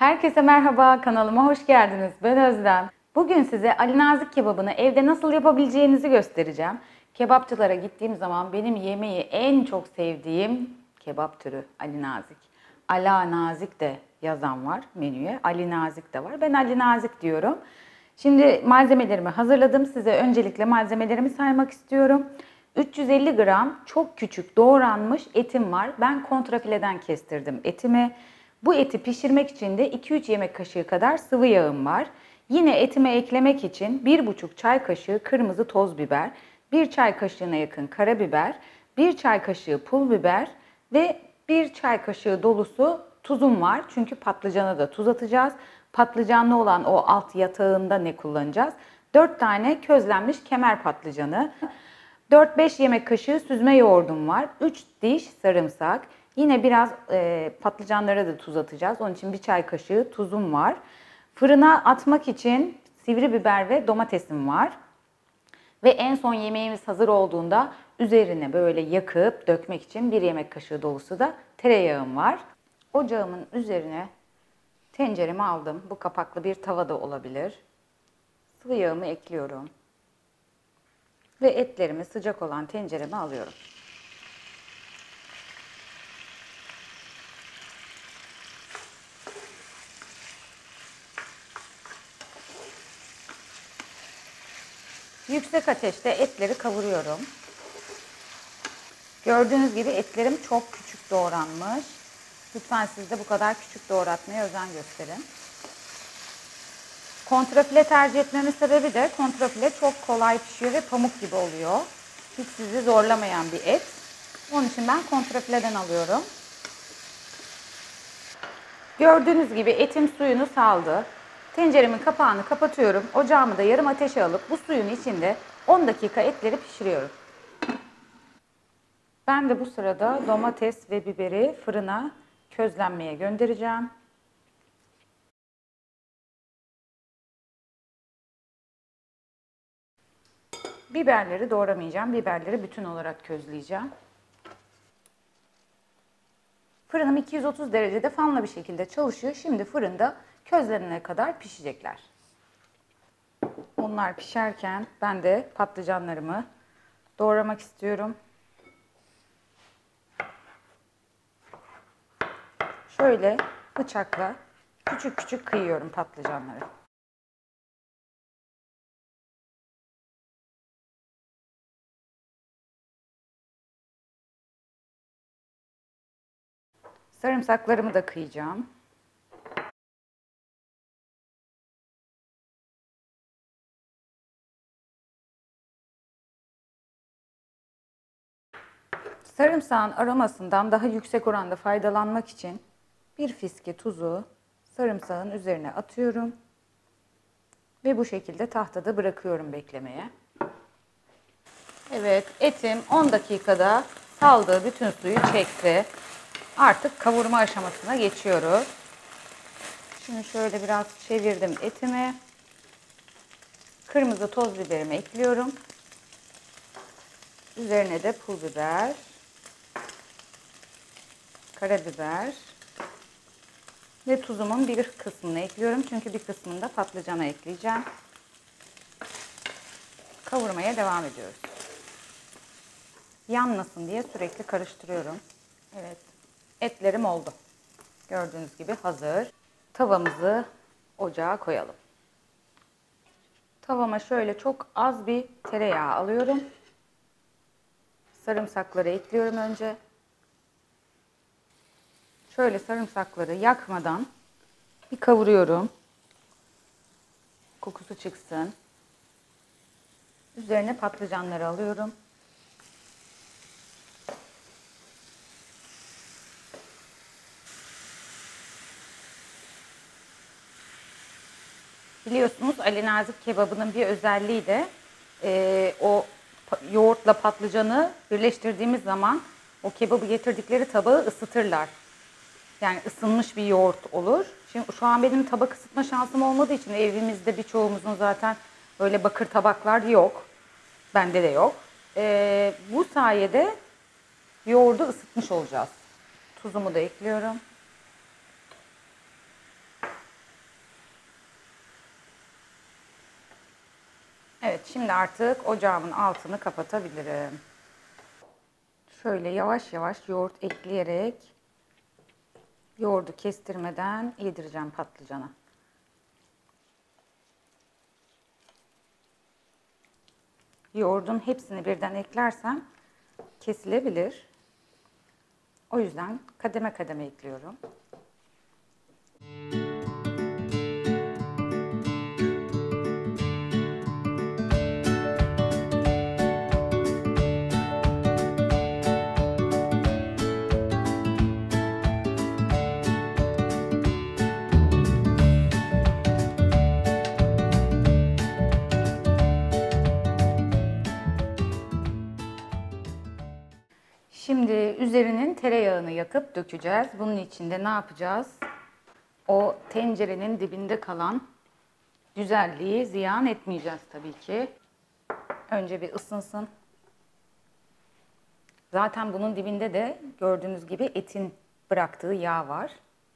Herkese merhaba, kanalıma hoş geldiniz. Ben Özlem. Bugün size Ali Nazik kebabını evde nasıl yapabileceğinizi göstereceğim. Kebapçılara gittiğim zaman benim yemeği en çok sevdiğim kebap türü Ali Nazik. Ala Nazik de yazan var menüye, Ali Nazik de var. Ben Ali Nazik diyorum. Şimdi malzemelerimi hazırladım. Size öncelikle malzemelerimi saymak istiyorum. 350 gram çok küçük doğranmış etim var. Ben kontrafileden kestirdim etimi. Bu eti pişirmek için de 2-3 yemek kaşığı kadar sıvı yağım var. Yine etime eklemek için 1,5 çay kaşığı kırmızı toz biber, 1 çay kaşığına yakın karabiber, 1 çay kaşığı pul biber ve 1 çay kaşığı dolusu tuzum var. Çünkü patlıcana da tuz atacağız. Patlıcanlı olan o alt yatağında ne kullanacağız? 4 tane közlenmiş kemer patlıcanı, 4-5 yemek kaşığı süzme yoğurdum var, 3 diş sarımsak, yine biraz patlıcanlara da tuz atacağız. Onun için 1 çay kaşığı tuzum var. Fırına atmak için sivri biber ve domatesim var. Ve en son yemeğimiz hazır olduğunda üzerine böyle yakıp dökmek için 1 yemek kaşığı dolusu da tereyağım var. Ocağımın üzerine tenceremi aldım. Bu kapaklı bir tava da olabilir. Sıvı yağımı ekliyorum. Ve etlerimi sıcak olan tencereme alıyorum. Yüksek ateşte etleri kavuruyorum. Gördüğünüz gibi etlerim çok küçük doğranmış. Lütfen siz de bu kadar küçük doğratmaya özen gösterin. Kontrafile tercih etmemin sebebi de kontrafile çok kolay pişiyor ve pamuk gibi oluyor. Hiç sizi zorlamayan bir et. Onun için ben kontrafileden alıyorum. Gördüğünüz gibi etim suyunu saldı. Tenceremin kapağını kapatıyorum. Ocağımı da yarım ateşe alıp bu suyun içinde 10 dakika etleri pişiriyorum. Ben de bu sırada domates ve biberi fırına közlenmeye göndereceğim. Biberleri doğramayacağım. Biberleri bütün olarak közleyeceğim. Fırınım 230 derecede fanla bir şekilde çalışıyor. Şimdi fırında közlenene kadar pişecekler. Onlar pişerken ben de patlıcanlarımı doğramak istiyorum. Şöyle bıçakla küçük küçük kıyıyorum patlıcanları. Sarımsaklarımı da kıyacağım. Sarımsağın aromasından daha yüksek oranda faydalanmak için bir fiske tuzu sarımsağın üzerine atıyorum. Ve bu şekilde tahtada bırakıyorum beklemeye. Evet, etim 10 dakikada saldığı bütün suyu çekti. Artık kavurma aşamasına geçiyoruz. Şimdi şöyle biraz çevirdim etimi. Kırmızı toz biberimi ekliyorum. Üzerine de pul biber, karabiber ve tuzumun bir kısmını ekliyorum. Çünkü bir kısmını da patlıcana ekleyeceğim. Kavurmaya devam ediyoruz. Yanmasın diye sürekli karıştırıyorum. Evet, etlerim oldu. Gördüğünüz gibi hazır. Tavamızı ocağa koyalım. Tavama şöyle çok az bir tereyağı alıyorum. Sarımsakları ekliyorum önce. Şöyle sarımsakları yakmadan bir kavuruyorum. Kokusu çıksın. Üzerine patlıcanları alıyorum. Biliyorsunuz Ali Nazik kebabının bir özelliği de o yoğurtla patlıcanı birleştirdiğimiz zaman o kebabı getirdikleri tabağı ısıtırlar. Yani ısınmış bir yoğurt olur. Şimdi şu an benim tabak ısıtma şansım olmadığı için evimizde birçoğumuzun zaten böyle bakır tabaklar yok. Bende de yok. Bu sayede yoğurdu ısıtmış olacağız. Tuzumu da ekliyorum. Evet, şimdi artık ocağımın altını kapatabilirim. Şöyle yavaş yavaş yoğurt ekleyerek yoğurdu kestirmeden yedireceğim patlıcana. Yoğurdun hepsini birden eklersem kesilebilir. O yüzden kademe kademe ekliyorum. Şimdi üzerinin tereyağını yakıp dökeceğiz. Bunun için de ne yapacağız? O tencerenin dibinde kalan güzelliği ziyan etmeyeceğiz tabii ki. Önce bir ısınsın. Zaten bunun dibinde de gördüğünüz gibi etin bıraktığı yağ var.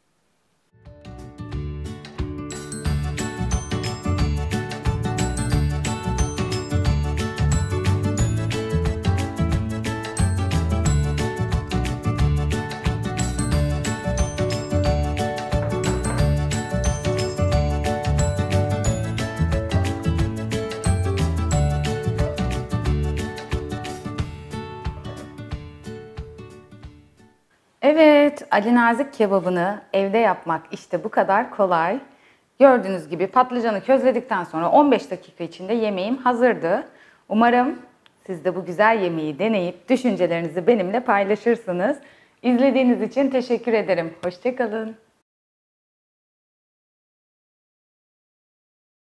Evet, Ali Nazik kebabını evde yapmak işte bu kadar kolay. Gördüğünüz gibi patlıcanı közledikten sonra 15 dakika içinde yemeğim hazırdı. Umarım siz de bu güzel yemeği deneyip düşüncelerinizi benimle paylaşırsınız. İzlediğiniz için teşekkür ederim. Hoşça kalın.